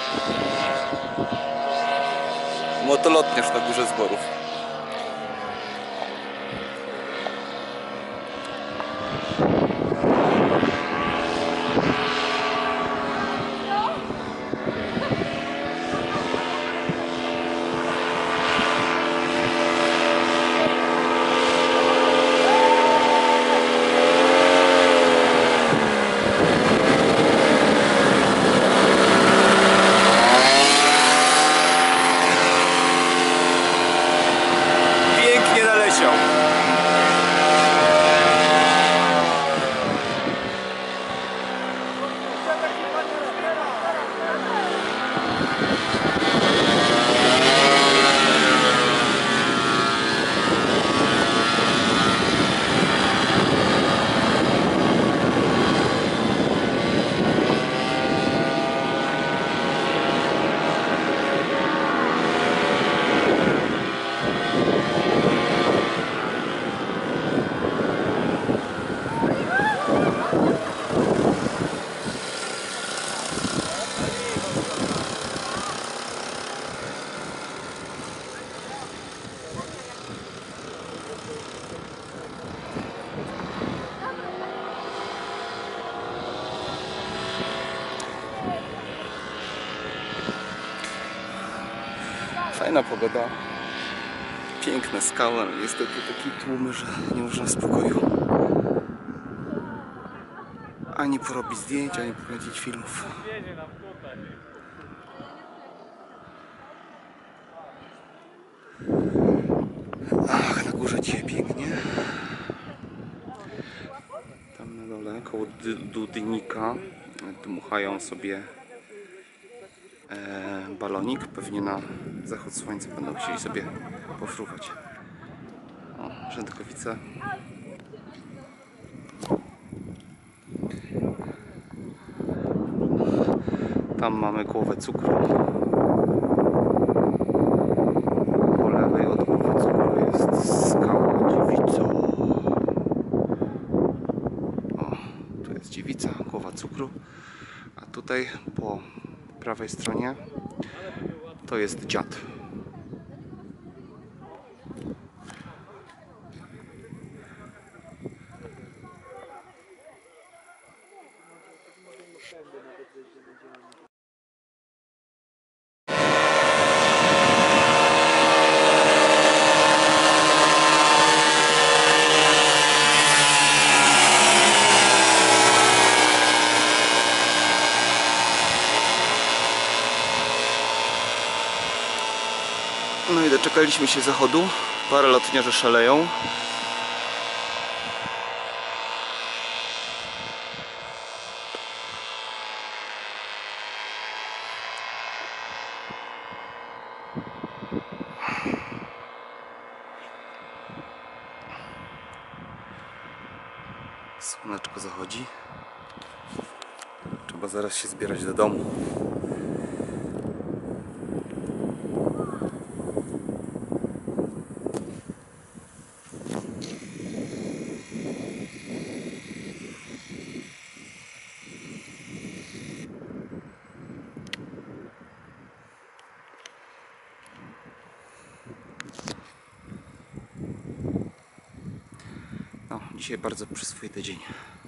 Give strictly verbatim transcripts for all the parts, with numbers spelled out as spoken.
Motolotniarz na Górze Zborów. Fajna pogoda, piękne skały, ale niestety takie tłumy, że nie można w spokoju ani porobić zdjęć, ani pokręcić filmów. Ach, na górze dzisiaj pięknie. Tam na dole, koło Dudnika, dmuchają sobie e, balonik. Pewnie na zachód słońca będą chcieli sobie pofruwać. O, Rzędkowice. Tam mamy głowę cukru. Po lewej od głowy cukru jest skała Dziewica. O, tu jest Dziewica, głowa cukru. A tutaj po prawej stronie to jest dziad. No i doczekaliśmy się zachodu. Parę lotniarzy szaleją. Słoneczko zachodzi. Trzeba zaraz się zbierać do domu. No, dzisiaj bardzo przyzwoity dzień.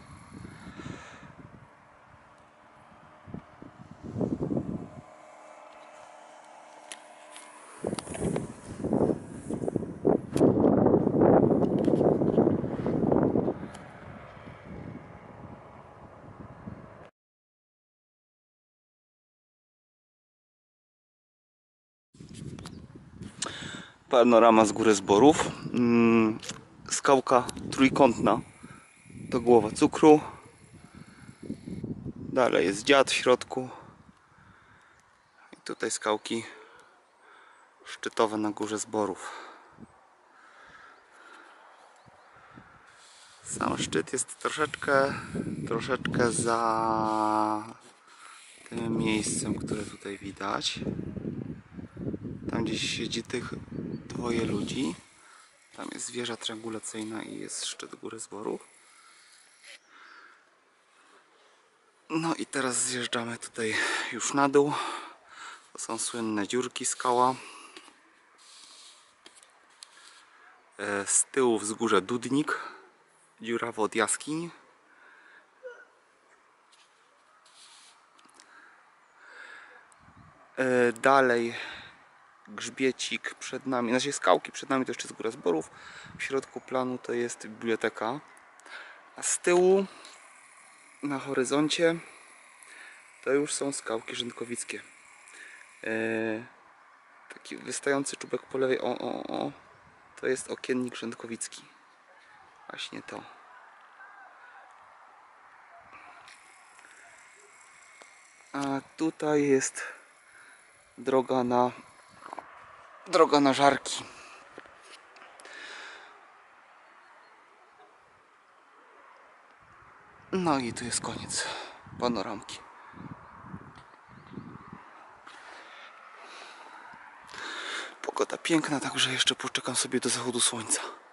Panorama z Góry Zborów. Skałka trójkątna to głowa cukru. Dalej jest dziad w środku. I tutaj skałki szczytowe na Górze Zborów. Sam szczyt jest troszeczkę, troszeczkę za tym miejscem, które tutaj widać. Tam gdzieś siedzi tych dwoje ludzi. Tam jest wieża triangulacyjna i jest szczyt Góry Zborów. No i teraz zjeżdżamy tutaj już na dół. są słynne dziurki skała. Z tyłu wzgórze Dudnik, dziurawo od jaskiń. Dalej grzbiecik przed nami, znaczy skałki przed nami, to jeszcze jest Góra Zborów. W środku planu to jest biblioteka. A z tyłu na horyzoncie to już są skałki rzędkowickie. Eee, taki wystający czubek po lewej, o, o, o, to jest okiennik rzędkowicki. Właśnie to. A tutaj jest droga na droga na Żarki. No i tu jest koniec panoramki. Pogoda piękna, także jeszcze poczekam sobie do zachodu słońca.